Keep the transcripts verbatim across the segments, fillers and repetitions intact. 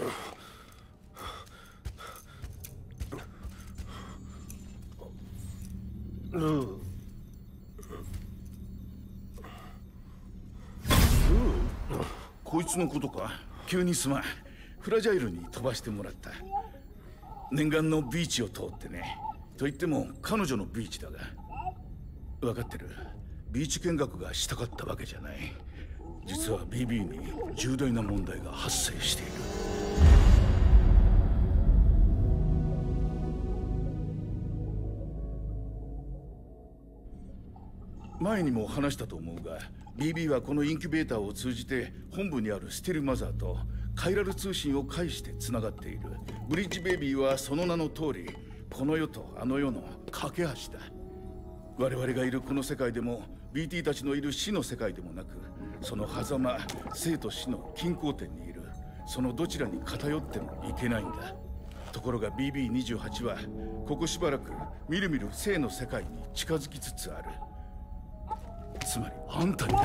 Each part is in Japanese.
こいつのことか。急にすまん。フラジャイルに飛ばしてもらった。念願のビーチを通ってね。と言っても彼女のビーチだが。分かってる。ビーチ見学がしたかったわけじゃない。実は ビービー に重大な問題が発生している。前にも話したと思うが、 ビービー はこのインキュベーターを通じて本部にあるスティルマザーとカイラル通信を介してつながっている。ブリッジベイビーはその名の通り、この世とあの世の架け橋だ。我々がいるこの世界でも ビーティー たちのいる死の世界でもなく、その狭間、生と死の均衡点にいる。そのどちらに偏ってもいけないんだ。ところが ビービーにじゅうはち はここしばらくみるみる生の世界に近づきつつある。つまりあんたにだ。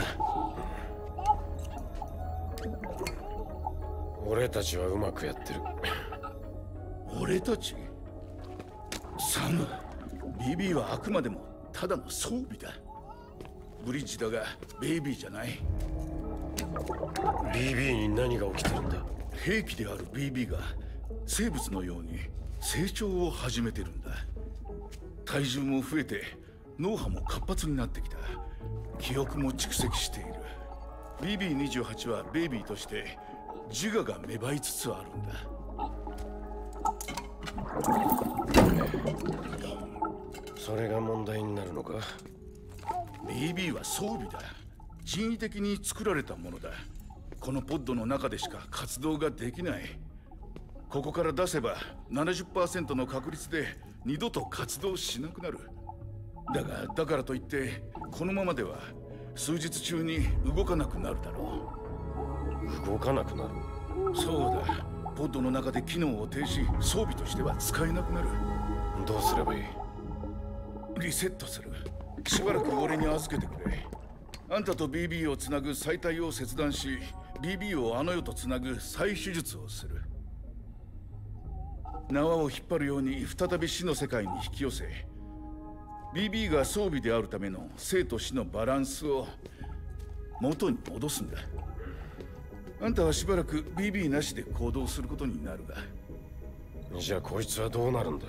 俺たちはうまくやってる。 俺たち？サム、 ビービー はあくまでもただの装備だ。ブリッジだがベイビーじゃない。 ビービー に何が起きてるんだ？ 兵器である ビービー が生物のように成長を始めてるんだ。体重も増えて脳波も活発になってきた。記憶も蓄積している。 ビービーにじゅうはち はベイビーとして自我が芽生えつつあるんだ。 それが問題になるのか？ ビービー は装備だ。人為的に作られたものだ。このポッドの中でしか活動ができない。ここから出せば ななじゅっパーセント の確率で二度と活動しなくなる。だがだからといってこのままでは数日中に動かなくなるだろう。動かなくなる？ そうだ。ポッドの中で機能を停止、装備としては使えなくなる。 どうすればいい？ リセットする。しばらく俺に預けてくれ。あんたと ビービー をつなぐ再体を切断し、 ビービー をあの世とつなぐ再手術をする。縄を引っ張るように再び死の世界に引き寄せ、 ビービー が装備であるための生と死のバランスを元に戻すんだ。あんたはしばらく ビービー なしで行動することになるが。 じゃあこいつはどうなるんだ？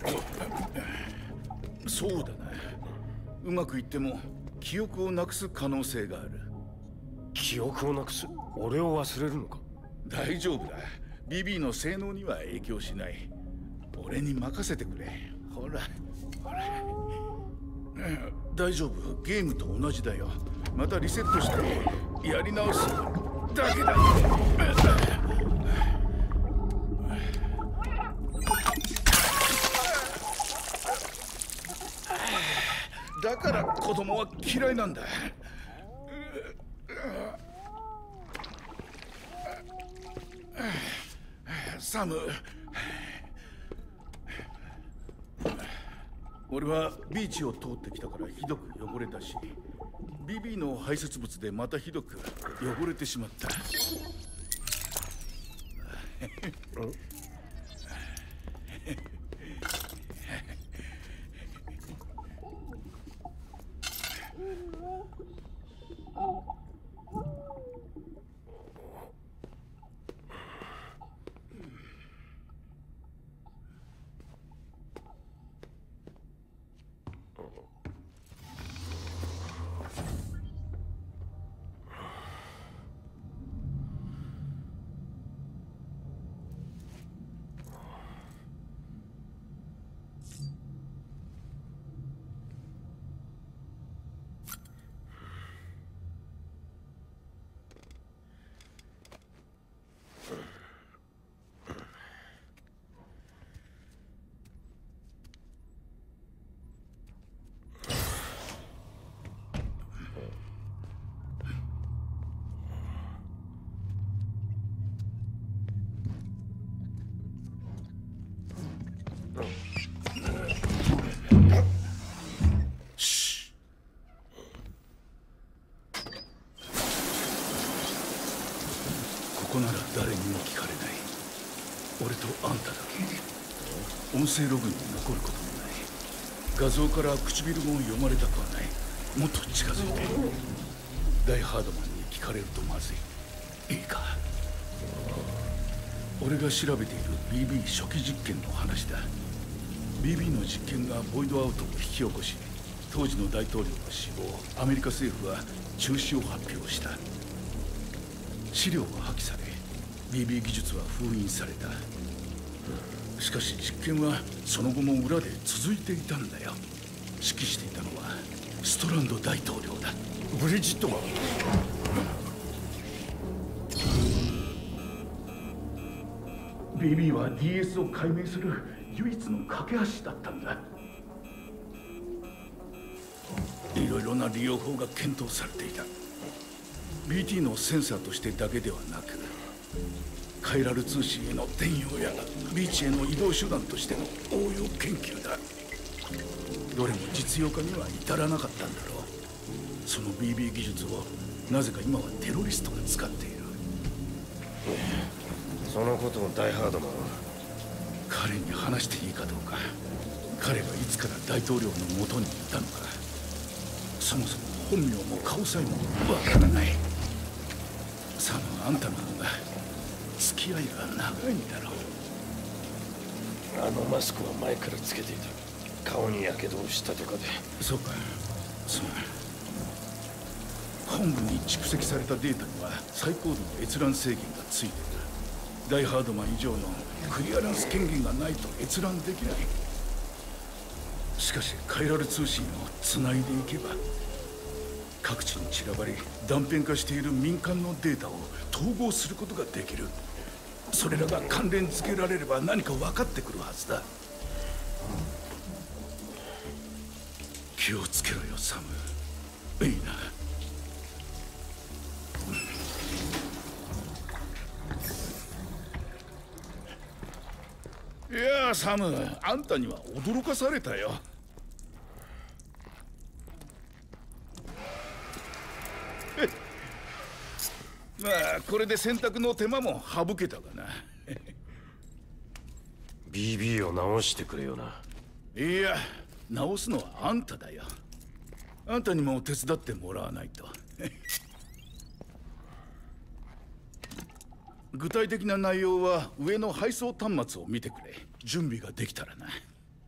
そうだな。うまくいっても記憶をなくす可能性がある。 記憶をなくす？俺を忘れるのか？ 大丈夫だ。 ビービー の性能には影響しない。俺に任せてくれ。ほらほら。大丈夫。ゲームと同じだよ。またリセットしてやり直すだけだ。だから子供は嫌いなんだ。サム、俺はビーチを通ってきたからひどく汚れたし、 ビービー の排泄物でまたひどく汚れてしまった。 俺とあんただけ。音声ログに残ることもない。画像から唇も読まれたくはない。もっと近づいて。ダイハードマンに聞かれるとまずい。いいか。俺が調べている ビービー 初期実験の話だ。 ビービー の実験がボイドアウトを引き起こし、当時の大統領の死後、アメリカ政府は中止を発表した。資料は破棄され、 ビービー 技術は封印された。しかし実験はその後も裏で続いていたんだよ。指揮していたのはストランド大統領だ。 ブリジットマン。 ビービー は ディーエス を解明する唯一の架け橋だったんだ。いろいろな利用法が検討されていた。 ビーティー のセンサーとしてだけではなく、カイラル通信への転用やビーチへの移動手段としての応用研究だ。どれも実用化には至らなかったんだろう。その ビービー 技術をなぜか今はテロリストが使っている。 そのことをダイハードマンは彼に話していいかどうか。彼がいつから大統領のもとにいたのか、そもそも本名も顔さえもわからない。サム、あんたの方が付き合いが長いんだろう。 あのマスクは前からつけていた。顔に火傷をしたとかで。 そうか、そう。本部に蓄積されたデータには最高度の閲覧制限がついている。ダイハードマン以上のクリアランス権限がないと閲覧できない。しかしカイラル通信をつないでいけば、各地に散らばり断片化している民間のデータを統合することができる。それらが関連付けられれば何か分かってくるはずだ。気をつけろよ、サム。いいな。いやあ、サム、あんたには驚かされたよ。まあこれで洗濯の手間も省けたかな。 ビービー を直してくれよな。 いや、直すのはあんただよ。あんたにも手伝ってもらわないと。具体的な内容は上の配送端末を見てくれ。準備ができたらな。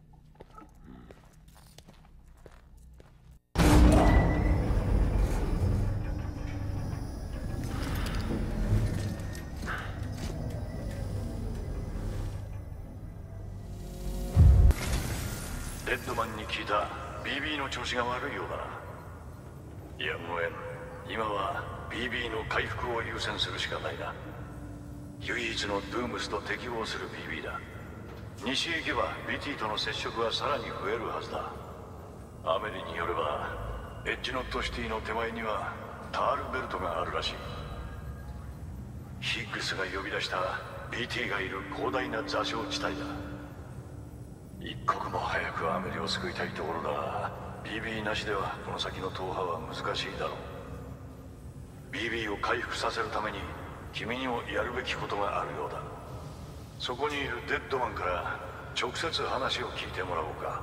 レッドマンに聞いた。 ビービー の調子が悪いようだな。やむを得ん。今は ビービー の回復を優先するしかないな。唯一のドゥームスと適合する ビービー だ。西へ行けば ビーティー との接触はさらに増えるはずだ。アメリによればエッジノットシティの手前にはタールベルトがあるらしい。ヒッグスが呼び出した ビーティー がいる広大な座礁地帯だ。一刻も早くアメリを救いたいところだが、 ビービー なしではこの先の踏破は難しいだろう。 ビービー を回復させるために君にもやるべきことがあるようだ。そこにいるデッドマンから直接話を聞いてもらおうか。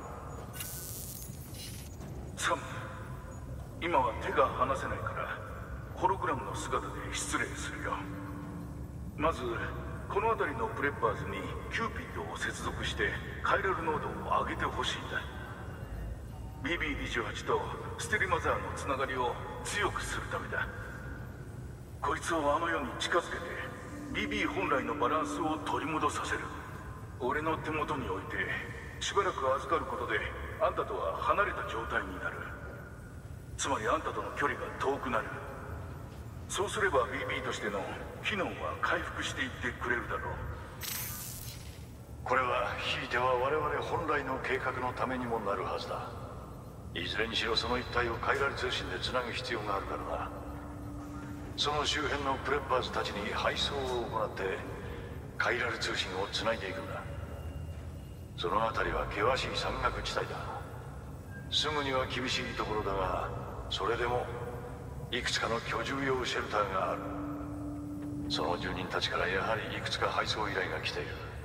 サム、今は手が離せないからホログラムの姿で失礼するよ。まずこの辺りのプレッパーズにキューピッドを接続してカイラル濃度を上げてほしいんだ。 ビービーにじゅうはち とステリマザーのつながりを強くするためだ。こいつをあの世に近づけて ビービー 本来のバランスを取り戻させる。俺の手元に置いてしばらく預かることであんたとは離れた状態になる。つまりあんたとの距離が遠くなる。そうすれば ビービー としての機能は回復していってくれるだろう。 これはひいては我々本来の計画のためにもなるはずだ。いずれにしろその一帯をカイラル通信でつなぐ必要があるからな。その周辺のプレッパーズたちに配送を行ってカイラル通信をつないでいくんだ。その辺りは険しい山岳地帯だ。すぐには厳しいところだが、それでもいくつかの居住用シェルターがある。その住人たちからやはりいくつか配送依頼が来ている。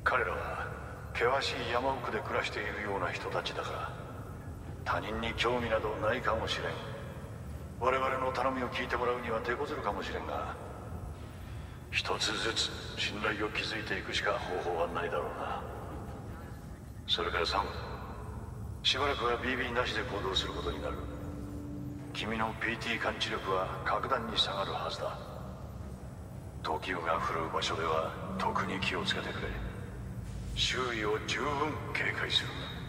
彼らは険しい山奥で暮らしているような人たちだから、他人に興味などないかもしれん。我々の頼みを聞いてもらうには手こずるかもしれんが、一つずつ信頼を築いていくしか方法はないだろうな。それからサム、しばらくは ビービー なしで行動することになる。君の ピーティー 感知力は格段に下がるはずだ。時が降る場所では特に気をつけてくれ。周囲を十分警戒する。